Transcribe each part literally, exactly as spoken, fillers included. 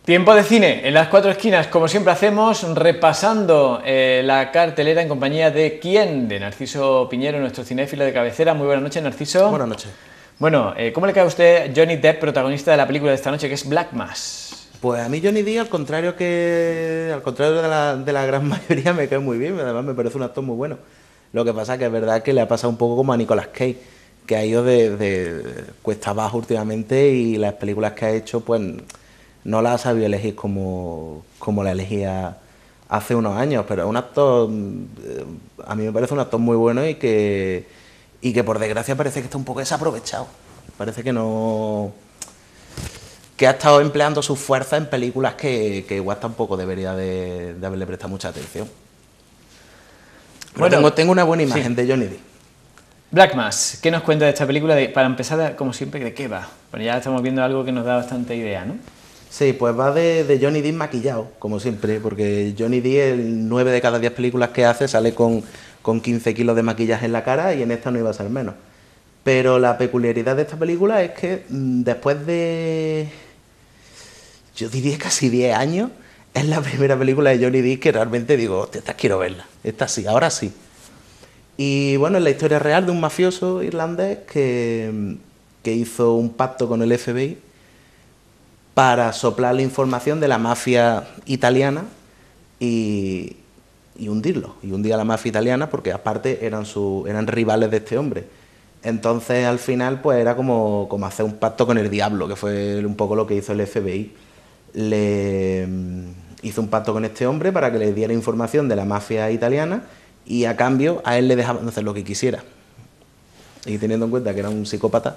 Tiempo de cine en las cuatro esquinas, como siempre hacemos, repasando eh, la cartelera en compañía de ¿Quién? De Narciso Piñero, nuestro cinéfilo de cabecera. Muy buenas noches, Narciso. Buenas noches. Bueno, eh, ¿cómo le cae a usted Johnny Depp, protagonista de la película de esta noche, que es Black Mass? Pues a mí Johnny Depp, al contrario que al contrario de la, de la gran mayoría, me cae muy bien. Además me parece un actor muy bueno. Lo que pasa es que es verdad que le ha pasado un poco como a Nicolas Cage, que ha ido de, de cuesta abajo últimamente y las películas que ha hecho, pues no las ha sabido elegir como, como la elegía hace unos años. Pero es un actor, a mí me parece un actor muy bueno y que, y que por desgracia parece que está un poco desaprovechado. Parece que no... que ha estado empleando sus fuerzas en películas que, que igual tampoco debería de, de haberle prestado mucha atención. Bueno, tengo, tengo una buena imagen sí. de Johnny Depp. Black Mass, ¿qué nos cuenta de esta película? De, para empezar, como siempre, ¿de qué va? Bueno, ya estamos viendo algo que nos da bastante idea, ¿no? Sí, pues va de, de Johnny Depp maquillado, como siempre, porque Johnny Depp, el nueve de cada diez películas que hace, sale con, con quince kilos de maquillaje en la cara y en esta no iba a ser menos. Pero la peculiaridad de esta película es que después de... yo diría casi diez años, es la primera película de Johnny Depp que realmente digo, hostia, esta quiero verla, esta sí, ahora sí. Y bueno, es la historia real de un mafioso irlandés que, que hizo un pacto con el F B I para soplar la información de la mafia italiana y, y hundirlo, y hundir a la mafia italiana porque aparte eran, su, eran rivales de este hombre. Entonces al final pues era como, como hacer un pacto con el diablo, que fue un poco lo que hizo el F B I. Le hizo un pacto con este hombre para que le diera información de la mafia italiana y a cambio a él le dejaban hacer lo que quisiera. Y teniendo en cuenta que era un psicópata.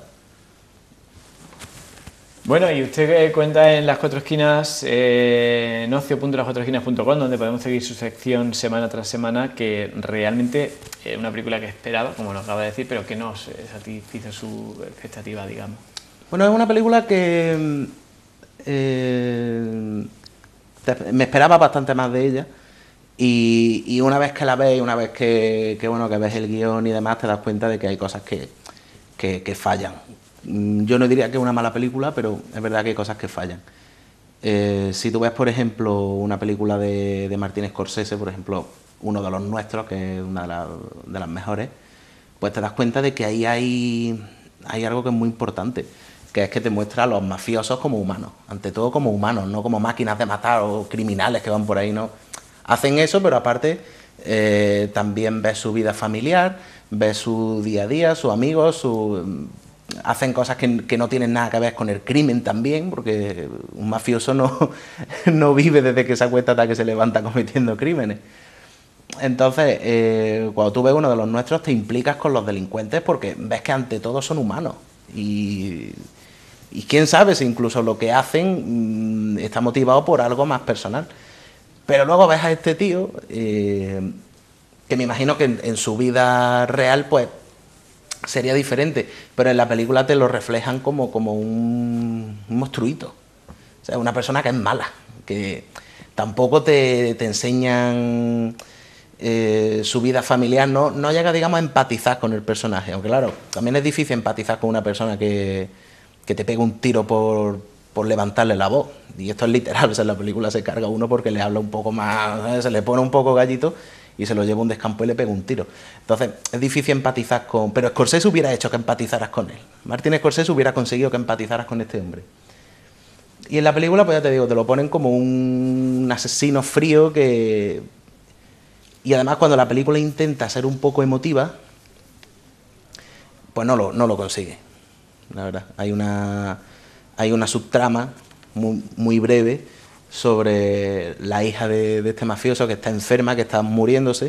Bueno, y usted cuenta en Las Cuatro Esquinas, eh, en ocio punto las cuatro esquinas punto com, donde podemos seguir su sección semana tras semana, que realmente es una película que esperaba, como nos acaba de decir, pero que no satisfizo su expectativa, digamos. Bueno, es una película que eh, me esperaba bastante más de ella. Y, y una vez que la ves, una vez que, que, bueno, que ves el guión y demás, te das cuenta de que hay cosas que, que, que fallan. Yo no diría que es una mala película, pero es verdad que hay cosas que fallan. Eh, si tú ves, por ejemplo, una película de, de Martin Scorsese, por ejemplo, uno de los nuestros, que es una de, la, de las mejores, pues te das cuenta de que ahí hay, hay algo que es muy importante, que es que te muestra a los mafiosos como humanos, ante todo como humanos, no como máquinas de matar o criminales que van por ahí, no. Hacen eso, pero aparte eh, también ves su vida familiar, ves su día a día, sus amigos, su... hacen cosas que, que no tienen nada que ver con el crimen también, porque un mafioso no, no vive desde que se acuesta hasta que se levanta cometiendo crímenes. Entonces, eh, cuando tú ves uno de los nuestros, te implicas con los delincuentes porque ves que ante todo son humanos. Y, y quién sabe si incluso lo que hacen mmm, está motivado por algo más personal. Pero luego ves a este tío, eh, que me imagino que en, en su vida real pues sería diferente, pero en la película te lo reflejan como, como un, un monstruito. O sea, una persona que es mala, que tampoco te, te enseñan eh, su vida familiar, no, no llega, digamos, a empatizar con el personaje. Aunque claro, también es difícil empatizar con una persona que, que te pega un tiro por... por levantarle la voz, y esto es literal, o sea, en la película se carga uno porque le habla un poco más, ¿sabes? Se le pone un poco gallito y se lo lleva a un descampo y le pega un tiro. Entonces, es difícil empatizar con... Pero Scorsese hubiera hecho que empatizaras con él. Martin Scorsese hubiera conseguido que empatizaras con este hombre. Y en la película, pues ya te digo, te lo ponen como un asesino frío que... Y además cuando la película intenta ser un poco emotiva, pues no lo, no lo consigue, la verdad. Hay una... hay una subtrama muy, muy breve sobre la hija de, de este mafioso que está enferma, que está muriéndose,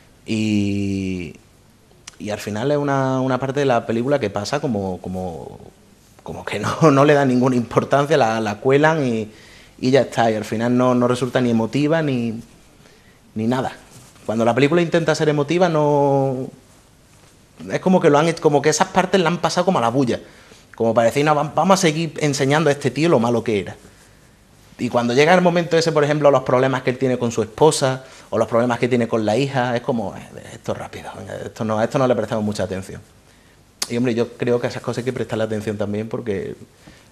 y, y al final es una, una parte de la película que pasa como, como, como que no, no le da ninguna importancia, la, la cuelan y, y ya está, y al final no, no resulta ni emotiva ni, ni nada. Cuando la película intenta ser emotiva, no... es como que, lo han, como que esas partes la han pasado como a la bulla. Como para decir, no, vamos a seguir enseñando a este tío lo malo que era. Y cuando llega el momento ese, por ejemplo, los problemas que él tiene con su esposa, o los problemas que tiene con la hija, es como, eh, esto es rápido, esto no, a esto no le prestamos mucha atención. Y hombre, yo creo que a esas cosas hay que prestarle atención también porque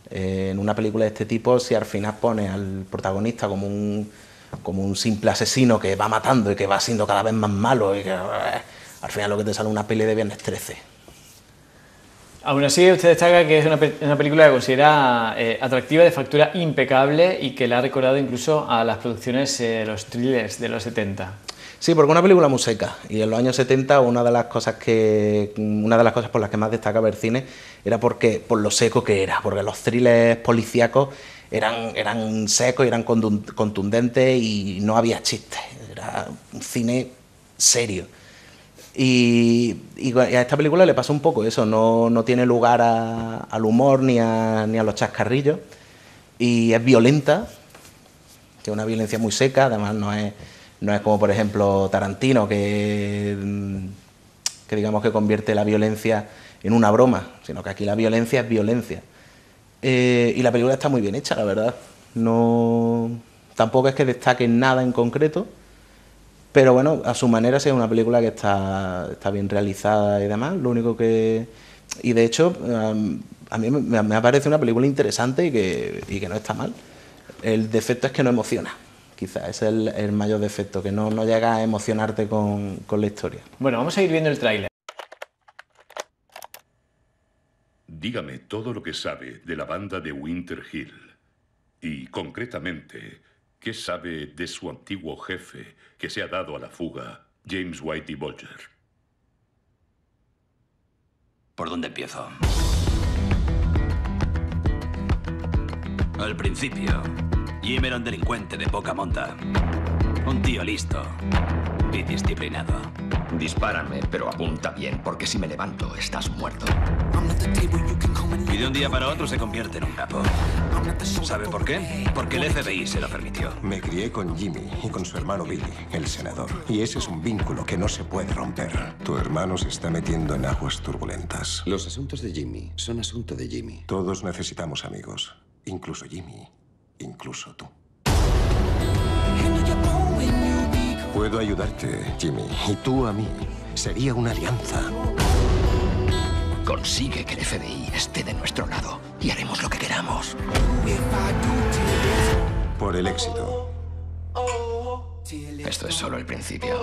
Eh, en una película de este tipo, si al final pones al protagonista como un, como un simple asesino que va matando y que va siendo cada vez más malo, y que, eh, al final lo que te sale una peli de Viernes trece. Aún así, usted destaca que es una, pe una película que considera eh, atractiva, de factura impecable y que la ha recordado incluso a las producciones, eh, los thrillers de los setenta. Sí, porque es una película muy seca, y en los años setenta una de las cosas que una de las cosas por las que más destacaba el cine era porque por lo seco que era, porque los thrillers policíacos eran, eran secos y eran contundentes y no había chistes, era un cine serio. Y, y a esta película le pasa un poco eso, no, no tiene lugar a, al humor ni a, ni a los chascarrillos, y es violenta, que es una violencia muy seca, además no es... No es como, por ejemplo, Tarantino, que, que digamos que convierte la violencia en una broma, sino que aquí la violencia es violencia. Eh, y la película está muy bien hecha, la verdad. No, tampoco es que destaque nada en concreto, pero bueno, a su manera sí es una película que está, está bien realizada y demás. Lo único que... Y de hecho, a mí me, me parece una película interesante y que, y que no está mal. El defecto es que no emociona. Quizás es el, el mayor defecto, que no, no llega a emocionarte con, con la historia. Bueno, vamos a ir viendo el tráiler. Dígame todo lo que sabe de la banda de Winter Hill. Y, concretamente, ¿qué sabe de su antiguo jefe que se ha dado a la fuga, James Whitey Bulger? ¿Por dónde empiezo? Al principio, Jim era un delincuente de poca monta. Un tío listo y disciplinado. Dispárame, pero apunta bien, porque si me levanto, estás muerto. Y de un día para otro se convierte en un capo. ¿Sabe por qué? Porque el F B I se lo permitió. Me crié con Jimmy y con su hermano Billy, el senador. Y ese es un vínculo que no se puede romper. Tu hermano se está metiendo en aguas turbulentas. Los asuntos de Jimmy son asunto de Jimmy. Todos necesitamos amigos. Incluso Jimmy. Incluso tú. Puedo ayudarte, Jimmy. Y tú a mí. Sería una alianza. Consigue que el F B I esté de nuestro lado y haremos lo que queramos. Por el éxito. Esto es solo el principio.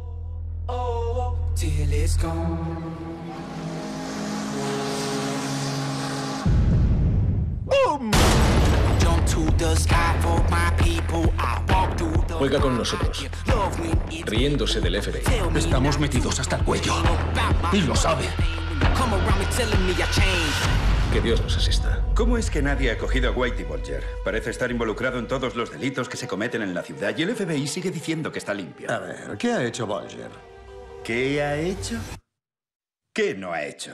Juega con nosotros, riéndose del F B I. Estamos metidos hasta el cuello. Y lo sabe. Que Dios nos asista. ¿Cómo es que nadie ha cogido a Whitey Bulger? Parece estar involucrado en todos los delitos que se cometen en la ciudad y el F B I sigue diciendo que está limpio. A ver, ¿qué ha hecho Bulger? ¿Qué ha hecho? ¿Qué no ha hecho?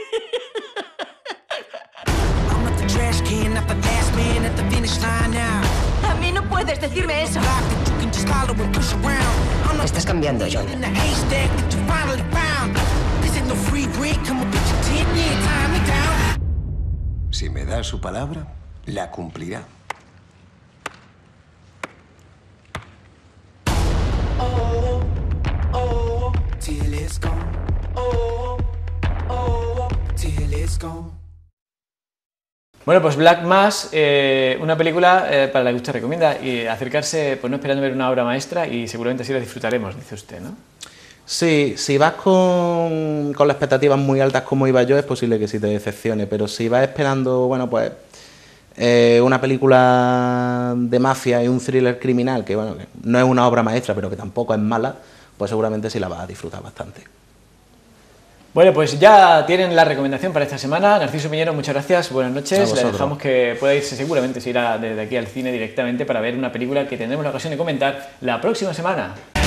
A mí no puedes decirme eso. Estás cambiando, John. Si me da su palabra, la cumplirá. Oh, oh, till it's gone. Oh, oh, till it's gone. Bueno, pues Black Mass, eh, una película eh, para la que usted recomienda, y acercarse, pues no esperando ver una obra maestra, y seguramente así la disfrutaremos, dice usted, ¿no? Sí, si vas con, con las expectativas muy altas como iba yo, es posible que sí te decepcione, pero si vas esperando, bueno, pues eh, una película de mafia y un thriller criminal, que bueno, que no es una obra maestra, pero que tampoco es mala, pues seguramente sí la vas a disfrutar bastante. Bueno, pues ya tienen la recomendación para esta semana. Narciso Piñero, muchas gracias, buenas noches. Le dejamos que pueda irse, seguramente se irá desde aquí al cine directamente para ver una película que tendremos la ocasión de comentar la próxima semana.